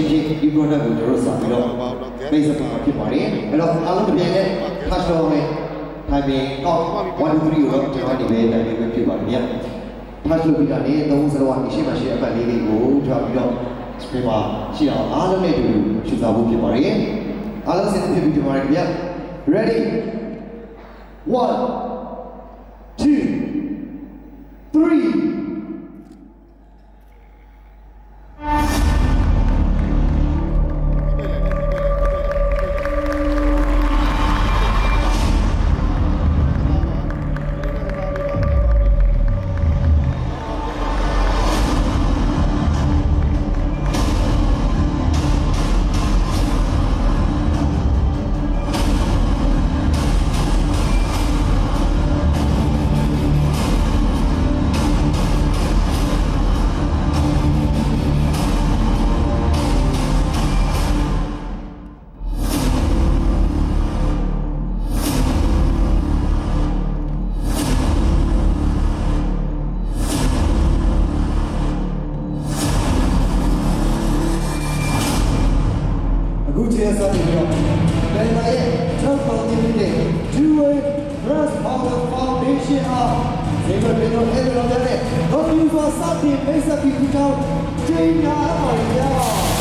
ချင်းချင်းဒီ product ကိုကျွန်တော်စပြီးတော့မိတ်ဆက်ပါဖြစ်ပါတယ်အဲ့တော့အားလုံးတစ်ပြိုင်တည်း touch တော့မယ်ထိုင်ပြီးတော့1 2 3ကိုတော့ကျွန်တော်ဒီပဲတိုင်ပဲဖြစ်ပါတယ်ဗျာ touch လုပ်ပြီးတာနေ3စလုံးကနေရှေ့မှာရှိတဲ့အပတ်လေးတွေကိုထားပြီးတော့ screen မှာရှိအောင်အားလုံးနဲ့တူရှင်းစားဖို့ဖြစ်ပါတယ်အားလုံးစဉ်းစားပြီးကြပါရခင်ဗျာ ready 1 2 3အခုချိန်စပြီးတော့နိုင်ငံရဲ့ top quality နဲ့ two-way brass power foundation အားဒီလိုမျိုးအဲ့လိုမျိုးနဲ့ တော့ဒီဆိုစပြီးမိတ်ဆက်ပြီးကြောင်းချိန်ရပါဗျာ